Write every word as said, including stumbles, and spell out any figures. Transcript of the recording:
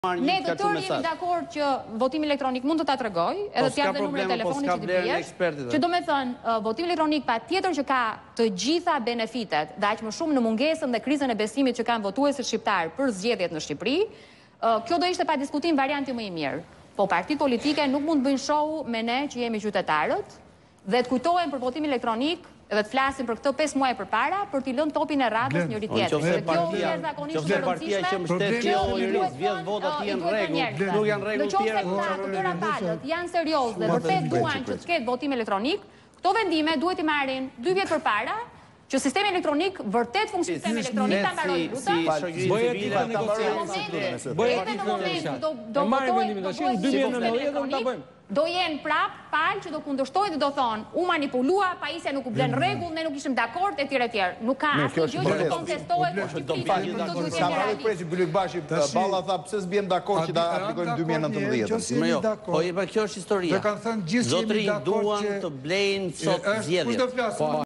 Ne të tërë jemi dakord që votimi elektronik mund të ta tregoj, edhe të jap dhe numrin e telefonit që ti bjesh, që do me thënë, votimi elektronik pa tjetër që ka të gjitha benefitet, dhe aq më shumë në mungesën dhe krizën e besimit që kanë votuesit shqiptar për zgjedhjet në Shqipëri, kjo do ishte pa diskutim varianti më i mirë. Po partitë politike nuk mund të bëjnë show me ne që jemi qytetarët dhe të kujtohen për votimin elektronik edhe të flasin për këtë pesë muaj përpara për t'i lënë topin e radhës njëri tjetrit. Nëse partia, nëse partia që mbështet kjo lirisë vjedh votat i në rregull, nuk janë rregull tjerë. Nëse të tëra palët janë serioze dhe vërtet duan që të ketë votim elektronik, këto vendime duhet i marrin dy vjet përpara, që sistemi elektronik vërtet funksionon, sistemi elektronik ta mbarojë rrugën. Bëhet tip negociatë. Bëhet në moment do do votojnë në dy mijë e nëntëdhjetë do jenë prap palë që do kundërshtojnë dhe do thonë u manipulua, pajisja nuk u blen rregull, ne nuk ishim dakord etj etj. Nuk ka asnjë gjë që të kontestohet për shqiptarët. Sa marrë presi Bylikbashi, Balla tha pse s'bjem dakord që ta aplikojmë dy mijë e nëntëdhjetë. Po, po kjo është historia. Zotërinj duan të blejnë sot zgjedhjet.